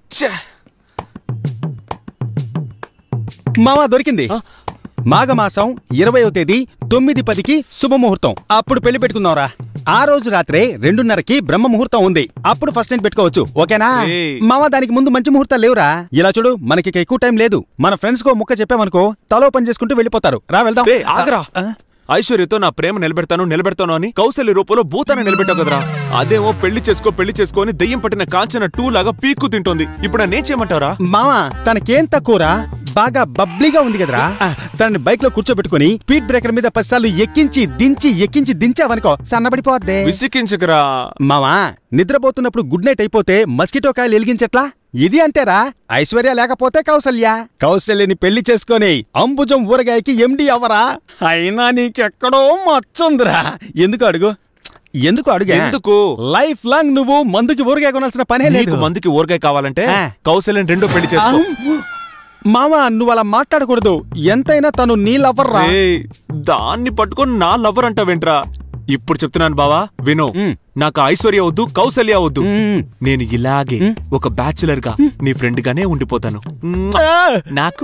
మావా దొరికింది. మాఘమాసం 20వ తేదీ 9:10కి శుభముహూర్తం. అప్పుడు పెళ్లి పెట్టుకుందాంరా. ఆ రోజు రాత్రే 2:30కి బ్రహ్మ ముహూర్తం ఉంది. అప్పుడు ఫస్ట్ నైట్ పెట్టుకోవచ్చు. ఓకేనా మావా? దానికి ముందు మంచి ముహూర్తాలు లేవురా. ఇలా చూడు, మనకి ఎక్కువ టైం లేదు. మన ఫ్రెండ్స్ కో ముక్క చెప్పామనుకో తలో పని చేసుకుంటూ వెళ్ళిపోతారు. రా వెళ్దాం. ఐశ్వర్యతో నా ప్రేమ నిలబెడతాను అని కౌశల్య రూపంలో భూతాన్ని నిలబెట్టావు కదరా. అదేమో పెళ్లి చేసుకొని దెయ్యం పట్టిన కాంచన 2 లాగా పీక్కు తింటోంది. ఇప్పుడు నేనేం చేయమంటారా? మావా తనకేం తక్కువరా, బాగా బబ్లీగా ఉంది కదరా. తనని బైక్ లో కూర్చోబెట్టుకుని స్పీడ్ బ్రేకర్ మీద 10 సార్లు ఎక్కించి దించావనుకో సన్నబడిపోద్దే. విసికించకరా మావా. నిద్రపోతున్నప్పుడు గుడ్ నైట్ అయిపోతే మస్కిటో కాయలు ఎలిగించట్లా? ఇది అంతేరా. ఐశ్వర్య లేకపోతే కౌశల్యని పెళ్లి చేసుకొని అంబుజం ఊరగాయకి ఎండి అవరా. అయినా నీకెక్కడో మచ్చుందిరా. ఎందుకు అడుగు? ఎందుకు లైఫ్ లాంగ్ నువ్వు మందుకి ఊరగాయ కొనాల్సిన పనే లేదు. మందుకి ఊరగాయ కావాలంటే కౌశల్యని 2 పెళ్లి చేసుకో. మావా నువ్వు అలా మాట్లాడకూడదు. ఎంతైనా తను నీ లవర్ రా. దాన్ని పట్టుకొని నా లవర్ అంటావేంట్రా? ఇప్పుడు చెప్తున్నాను బావా, విను. నాకు ఐశ్వర్య వద్దు, కౌశల్య వద్దు. నేను ఇలాగే ఒక బ్యాచులర్ గా నీ ఫ్రెండ్ గానే ఉండిపోతాను. నాకు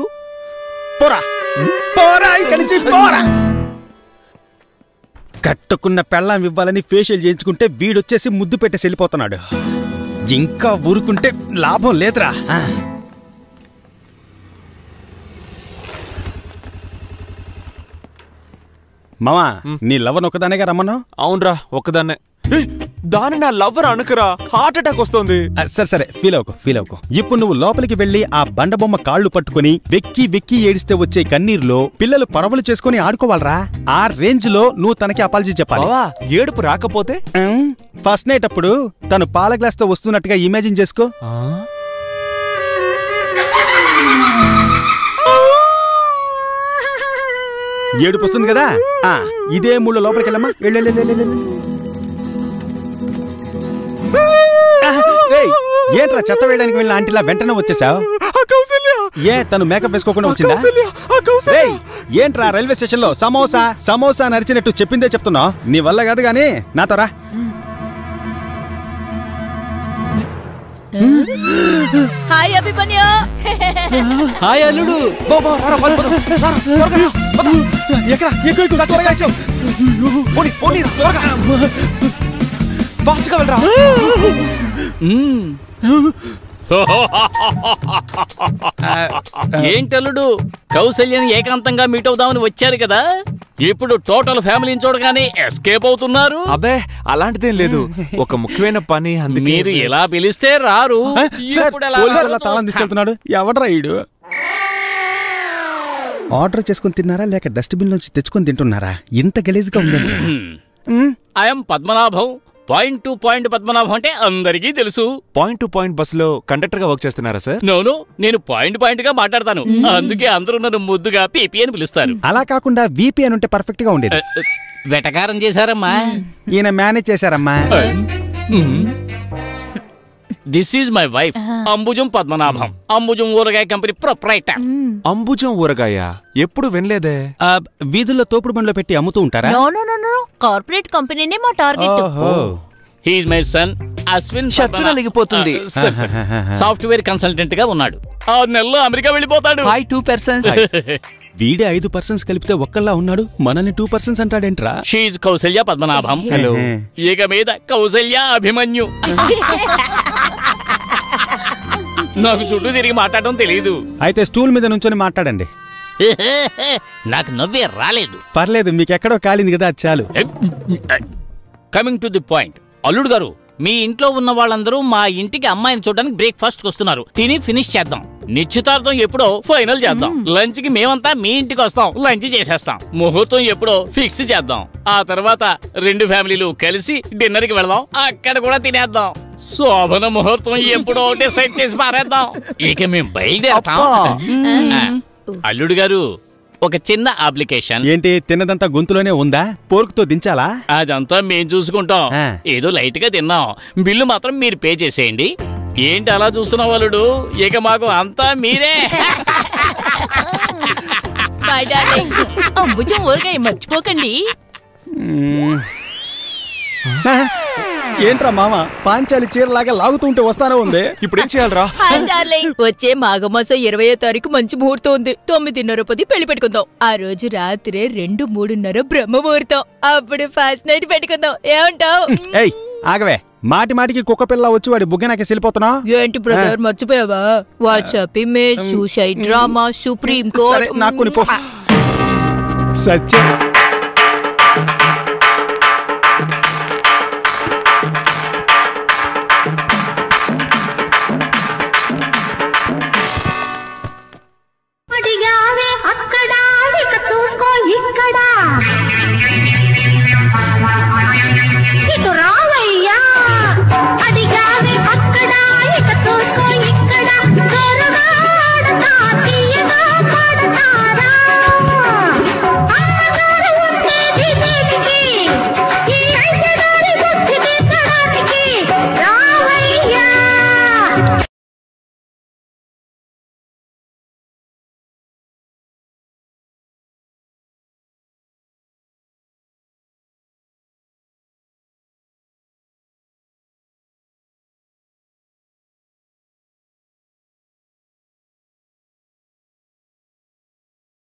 కట్టుకున్న పెళ్ళాం ఇవ్వాలని ఫేషియల్ చేయించుకుంటే వీడొచ్చేసి ముద్దు పెట్టేసి వెళ్ళిపోతున్నాడు. ఇంకా ఊరుకుంటే లాభం లేదురా. మామా నీ లవర్ ఒకదానేగా రమ్మన్నావు? అవునరా, ఒక్కదాన్నే. దాని నా లవర్ అనుకురా, హార్ట్ అటాక్ వస్తుంది. సరే ఫీల్ అవ్వకు. ఇప్పుడు నువ్వు లోపలికి వెళ్లి ఆ బండబొమ్మ కాళ్లు పట్టుకుని వెక్కి ఏడిస్తే వచ్చే కన్నీరులో పిల్లలు పడవలు చేసుకుని ఆడుకోవాలరా. ఆ రేంజ్ లో నువ్వు తనకి అపాలజీ చెప్పాలి. ఏడుపు రాకపోతే ఫస్ట్ నైట్ అప్పుడు తను పాల గ్లాస్ తో వస్తున్నట్టుగా ఇమాజిన్ చేసుకో. ఏడుపు వస్తుంది కదా, ఇదే మూడు లోపలికి వెళ్ళమ్మా. ఏంట్రా చెత్త వేయడానికి వెళ్ళిన ఆంటీలా వెంటనే వచ్చేసావు? ఏ తను మేకప్ వేసుకోకుండా వచ్చిందా? ఏంట్రా రైల్వే స్టేషన్ లో సమోసా నరిచినట్టు చెప్పిందే చెప్తున్నావు? నీ వల్ల కాదు గాని నాతో రా. హాయ్ అభిమన్య. హాయ్ అల్లుడు. ఏంటల్లుడు, కౌశల్యని ఏకాంతంగా మీట్ అవుదామని వచ్చారు కదా, ఇప్పుడు టోటల్ ఫ్యామిలీని చూడగానే ఎస్కేప్ అవుతున్నారు? అబ్బే అలాంటిదేం లేదు, ఒక ముఖ్యమైన పని. మీరు ఎలా పిలిస్తే రారు. తీసుకెళ్తున్నాడు ఎవడ్రా ఈడు? ఆర్డర్ చేసుకుని తిన్నారా లేక డస్ట్బిన్ నుంచి తెచ్చుకొని తింటున్నారా? ఇంత గలీజ్గా ఉందండి. I'm Padmanabham. Point to point Padmanabham అంటే అందరికీ తెలుసు. పాయింట్ టు పాయింట్ బస్ లో కండక్టర్ గా వర్క్ చేస్తున్నారా సార్? నోను, నేను పాయింట్ గా మాట్లాడతాను. అందుకే అందరూ నన్ను ముద్దుగా పీపీ అని పిలుస్తారు. అలా కాకుండా వీపీ అని ఉంటే పర్ఫెక్ట్ గా ఉండేది. వెటకారం చేశారమ్మా. ఈయన మేనేజ్ చేశారమ్మా. This is my wife Ambujam Padmanabham, Ambujam ఊరగాయ కంపెనీ ప్రొప్రైటర్. అంబుజం ఊరగాయ ఎప్పుడు వినలేదే. వీధుల్లో తోపుడు బండ్లో పెట్టి అమ్ముతూ ఉంటారా? కార్పొరేట్ కంపెనీనే మా target. He is my son Ashwin. శత్రునలిగిపోతుంది. సాఫ్ట్వేర్ కన్సల్టెంట్ గా ఉన్నాడు. 6 నెలల్లో అమెరికా వెళ్ళిపోతాడు. 2%. వీడే 5% కలిపితే ఒక్కళ్ళ ఉన్నాడు, మనల్ని 2% అంటాడేంట్రా? షీజ్ కౌశల్య పద్మనాభం. హలో. ఇక మీద కౌశల్య అభిమన్యు. నాకు చుట్టూ తిరిగి మాట్లాడటం తెలియదు. అయితే స్టూల్ మీద నుంచొని మాట్లాడండి. నాకు నవ్వే రాలేదు. పర్లేదు, మీకెక్కడో కాలింది కదా, చాలు. Coming to the point. అల్లుడు గారు, మీ ఇంట్లో ఉన్న వాళ్ళందరూ మా ఇంటికి అమ్మాయిని చూడడానికి బ్రేక్ఫాస్ట్ వస్తున్నారు. తిని ఫినిష్ చేద్దాం. నిశ్చితార్థం ఎప్పుడో ఫైనల్ చేద్దాం. లంచ్ కి మేమంతా మీ ఇంటికి వస్తాం, లంచ్ చేసేస్తాం. ముహూర్తం ఎప్పుడో ఫిక్స్ చేద్దాం. ఆ తర్వాత 2 ఫ్యామిలీలు కలిసి డిన్నర్ కి వెళదాం, అక్కడ కూడా తినేద్దాం. శోభన ముహూర్తం ఎప్పుడో డిసైడ్ చేసి పారేద్దాం. ఇక మేము బయలుదేరతాం. అల్లుడు గారు, ఒక చిన్న అప్లికేషన్. ఏంటి, తిన్నదంతా గొంతులోనే ఉందా? పోర్కుతో దించాలా? అదంతా మేం చూసుకుంటాం. ఏదో లైట్ గా తిన్నాం, బిల్లు మాత్రం మీరు పే చేసేయండి. ఏంటి అలా చూస్తున్నావు అల్లుడు? ఇక మాకు అంతా మీరే. అంబుజం ఊరగాయ మర్చిపోకండి. ఏంట్రా మామ పాంచాలి చీరలాగా లాగుతుంటే వస్తానే ఉంది. ఇప్పుడు ఏం చేయాలరా? Hi darling. వచ్చే మాఘమాసం 20వ తారీఖు మంచి ముహూర్తం ఉంది. 9:30 పెళ్లి పెట్టుకుందాం. ఆ రోజు రాత్రి 2-3:30 బ్రహ్మ ముహూర్తం. అప్పుడు ఫస్ట్ నైట్ పెట్టుకుందాం. ఏమంటావ్? ఏయ్ ఆగవే, మాటి మాటికి కుక్క పిల్ల వచ్చి వాడి బుగ్గ నాకు వెళ్ళిపోతున్నా. ఏంటి బ్రదర్ మర్చిపోయావా? WhatsApp image, suicide drama, supreme సరే, కోర్ట్. నాకు కొని పో. సత్యం